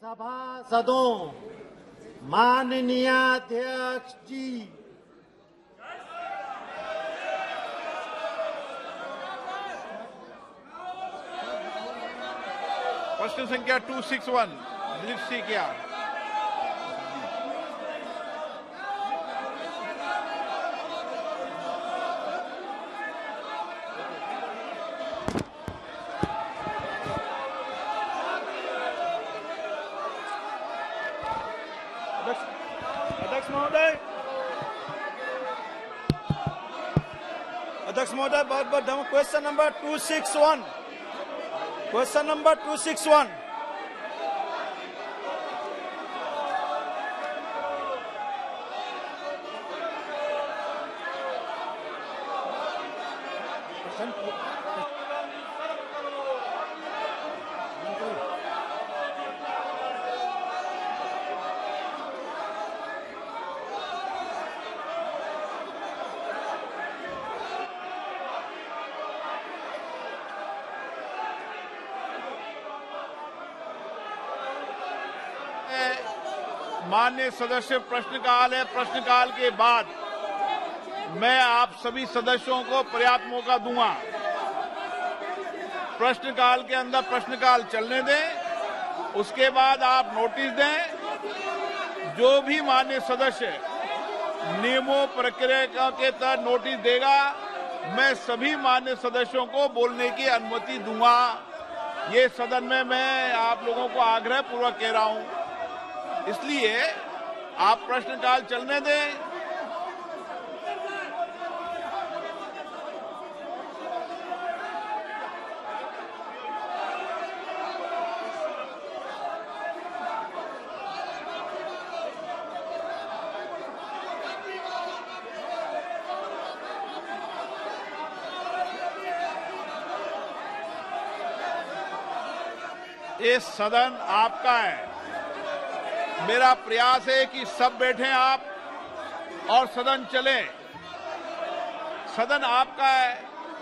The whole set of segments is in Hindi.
सभासदों, माननीय अध्यक्ष जी, प्रश्न संख्या 261 दिलीप सिंह क्या? अध्यक्ष महोदय, बहुत बहुत धन्यवाद। Question number 261, question number 261। माननीय सदस्य, प्रश्नकाल है। प्रश्नकाल के बाद मैं आप सभी सदस्यों को पर्याप्त मौका दूंगा। प्रश्नकाल के अंदर प्रश्नकाल चलने दें, उसके बाद आप नोटिस दें। जो भी माननीय सदस्य नियमों प्रक्रिया के तहत नोटिस देगा, मैं सभी माननीय सदस्यों को बोलने की अनुमति दूंगा। ये सदन में मैं आप लोगों को आग्रह पूर्वक कह रहा हूं, इसलिए आप प्रश्नकाल चलने दें। ये सदन आपका है। मेरा प्रयास है कि सब बैठें आप और सदन चले। सदन आपका है,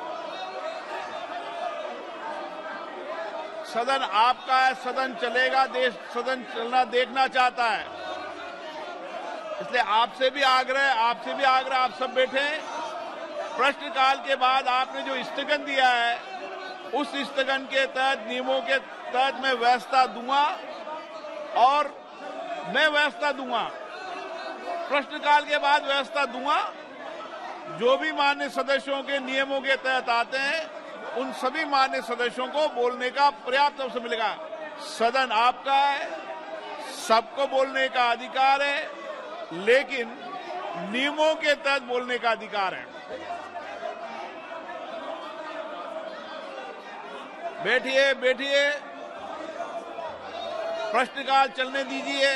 सदन आपका है, सदन चलेगा। देश सदन चलना देखना चाहता है, इसलिए आपसे भी आग्रह, आप सब बैठें। प्रश्नकाल के बाद आपने जो स्थगन दिया है, उस स्थगन के तहत, नियमों के तहत मैं व्यवस्था दूंगा और मैं व्यवस्था दूंगा। प्रश्नकाल के बाद व्यवस्था दूंगा। जो भी माननीय सदस्यों के नियमों के तहत आते हैं, उन सभी माननीय सदस्यों को बोलने का पर्याप्त अवसर मिलेगा। सदन आपका है, सबको बोलने का अधिकार है, लेकिन नियमों के तहत बोलने का अधिकार है। बैठिए, बैठिए, प्रश्नकाल चलने दीजिए।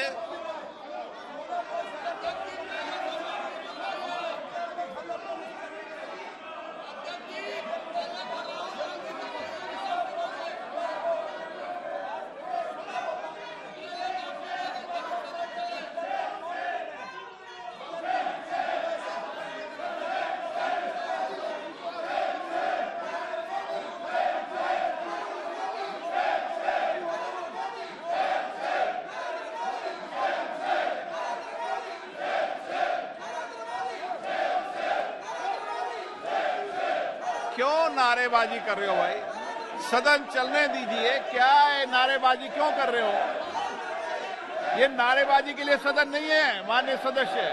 क्यों नारेबाजी कर रहे हो भाई? सदन चलने दीजिए। क्या है, नारेबाजी क्यों कर रहे हो? ये नारेबाजी के लिए सदन नहीं है माननीय सदस्य।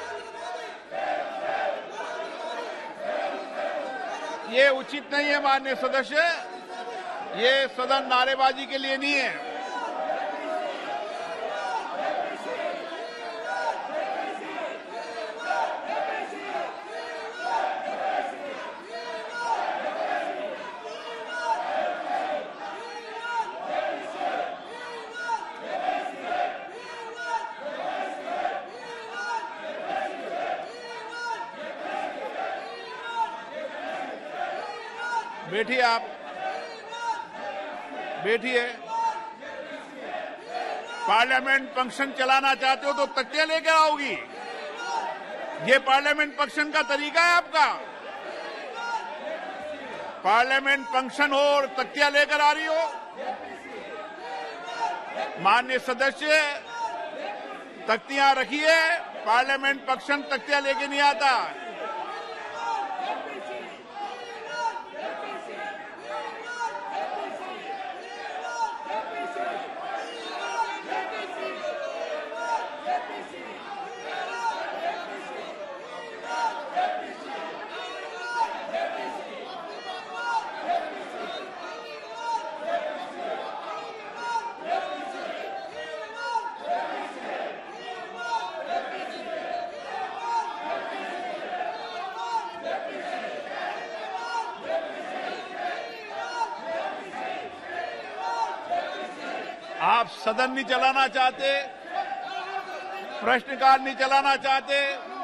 ये उचित नहीं है माननीय सदस्य। ये सदन नारेबाजी के लिए नहीं है। बैठिए, आप बैठिए। पार्लियामेंट फंक्शन चलाना चाहते हो तो तख्तियां लेकर आओगी। ये पार्लियामेंट फंक्शन का तरीका है आपका? पार्लियामेंट फंक्शन हो और तख्तियां लेकर आ रही हो? माननीय सदस्य, तख्तियां रखिए। पार्लियामेंट पक्षन तख्तियां लेके नहीं आता। आप सदन नहीं चलाना चाहते, प्रश्नकाल नहीं चलाना चाहते,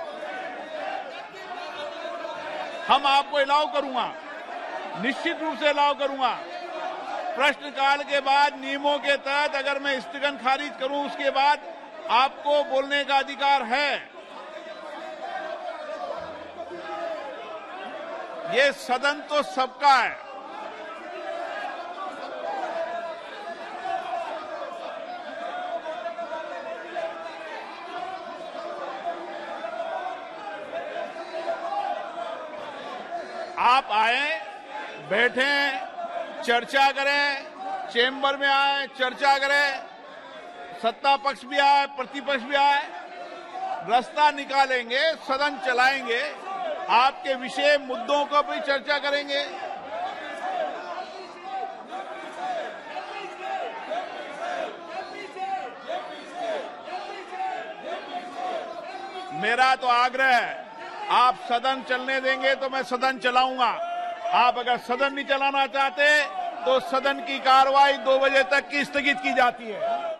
हम आपको अलाउ करूंगा, निश्चित रूप से अलाउ करूंगा। प्रश्नकाल के बाद नियमों के तहत अगर मैं स्थगन खारिज करूं, उसके बाद आपको बोलने का अधिकार है। ये सदन तो सबका है। आप आए, बैठें, चर्चा करें, चेंबर में आए, चर्चा करें, सत्ता पक्ष भी आए, प्रतिपक्ष भी आए, रास्ता निकालेंगे, सदन चलाएंगे, आपके विषय मुद्दों को भी चर्चा करेंगे। मेरा तो आग्रह है, आप सदन चलने देंगे तो मैं सदन चलाऊंगा। आप अगर सदन नहीं चलाना चाहते तो सदन की कार्रवाई 2 बजे तक की स्थगित की जाती है।